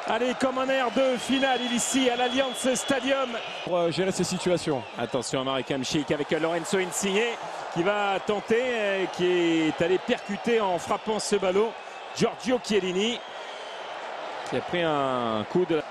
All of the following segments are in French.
Allez, comme un air de finale ici à l'Allianz Stadium. Pour gérer ces situations. Attention à Marek Hamšík avec Lorenzo Insigne qui va tenter, qui est allé percuter en frappant ce ballon. Giorgio Chiellini qui a pris un coup de...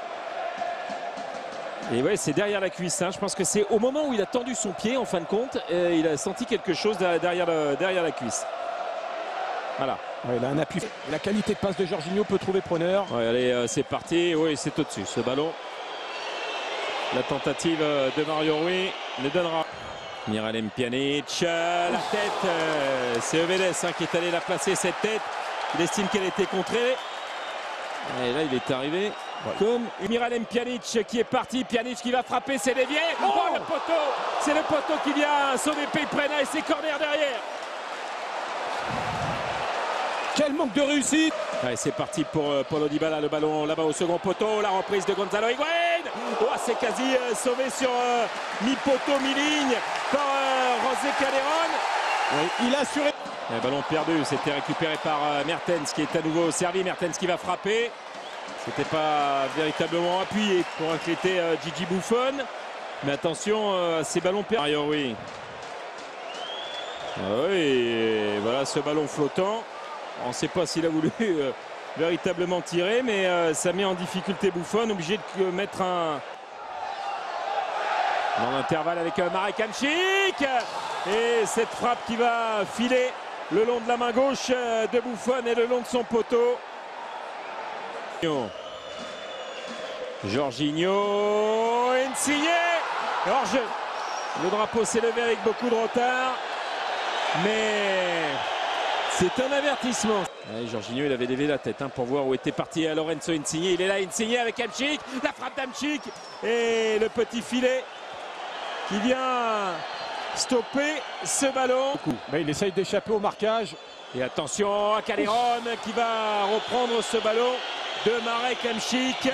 Et ouais, c'est derrière la cuisse. Hein. Je pense que c'est au moment où il a tendu son pied, en fin de compte, il a senti quelque chose derrière la cuisse. Voilà. Ouais, il a un appui. La qualité de passe de Jorginho peut trouver preneur. Ouais, allez, c'est parti. Oui, c'est au-dessus, ce ballon. La tentative de Mario Rui ne donnera. Miralem Pjanic, la tête. C'est Eveles qui est allé la placer, cette tête. Il estime qu'elle était contrée. Et là, il est arrivé. Ouais. Comme Miralem Pjanic qui est parti. Pjanic qui va frapper, c'est dévié. Oh, le poteau. C'est le poteau qui vient sauver Peiprena et ses corners derrière. Quel manque de réussite! Ouais, c'est parti pour Paulo Dybala, le ballon là-bas au second poteau, la reprise de Gonzalo Higuaín. Oh, c'est quasi sauvé sur mi-poteau, mi-ligne par José Calderón. Oui, il a assuré. Le ballon perdu, c'était récupéré par Mertens qui est à nouveau servi. Mertens qui va frapper. C'était pas véritablement appuyé pour inquiéter Gigi Buffon. Mais attention à ces ballons perdus. Mario Rui. Oui, et voilà ce ballon flottant. On ne sait pas s'il a voulu véritablement tirer, mais ça met en difficulté Buffon, obligé de mettre un... Dans l'intervalle avec Marek Hamšík. Et cette frappe qui va filer le long de la main gauche de Buffon et le long de son poteau. Jorginho, Insigne, hors-jeu. Le drapeau s'est levé avec beaucoup de retard, mais... c'est un avertissement. Ouais, Jorginho, il avait levé la tête pour voir où était parti Lorenzo Insigne. Il est là, Insigne avec Hamšík. La frappe d'Hamšík et le petit filet qui vient stopper ce ballon. Mais il essaye d'échapper au marquage. Et attention à Calderón qui va reprendre ce ballon de Marek Hamšík.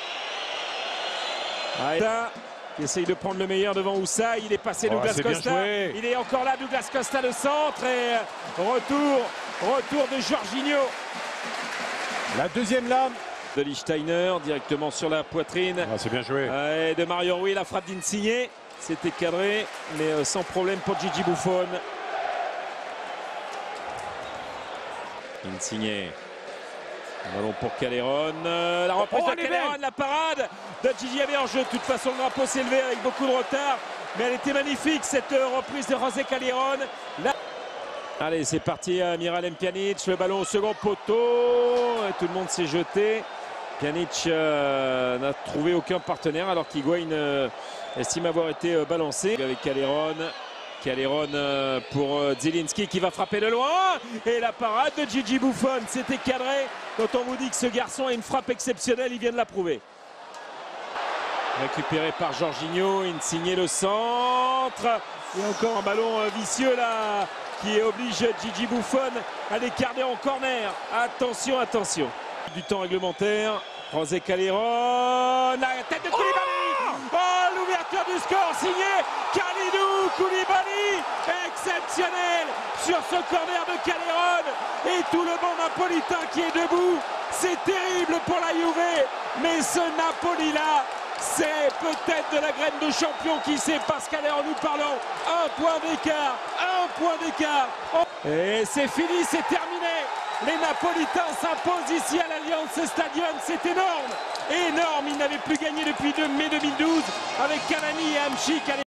Qui essaye de prendre le meilleur devant Oussa. Il est passé Douglas Costa. Il est encore là, Douglas Costa, le centre. Et retour de Jorginho. La deuxième lame De Lichtsteiner directement sur la poitrine. Ah, c'est bien joué. De Mario Rui, la frappe d'Insigne. C'était cadré, mais sans problème pour Gigi Buffon. Insigne. Ballon pour Calderón. La reprise de Calderón, la parade de Gigi avait en jeu. De toute façon, le drapeau s'est levé avec beaucoup de retard. Mais elle était magnifique, cette reprise de José Calderón. Allez, c'est parti, Miralem Pjanic. Le ballon au second poteau. Et tout le monde s'est jeté. Pjanic n'a trouvé aucun partenaire alors qu'Higuaín estime avoir été balancé. Avec Calderón. Calderón pour Zielinski qui va frapper de loin. Et la parade de Gigi Buffon. C'était cadré. Quand on vous dit que ce garçon a une frappe exceptionnelle, il vient de la prouver. Récupéré par Jorginho. Insigne le centre. Et encore un ballon vicieux là qui oblige Gigi Buffon à l'écarter en corner. Attention, attention. Du temps réglementaire. José Calderón. La tête de Koulibaly. Oh, l'ouverture du score signée Kalidou Koulibaly. Exceptionnel sur ce corner de Calderón. Et tout le banc napolitain qui est debout. C'est terrible pour la Juve. Mais ce Napoli-là, c'est peut-être de la graine de champion, qui sait, parce qu'à l'heure nous parlons, un point d'écart. Et c'est fini, c'est terminé. Les Napolitains s'imposent ici à l'Allianz Stadium, c'est énorme. Énorme, ils n'avaient plus gagné depuis mai 2012 avec Cavani et Hamšík.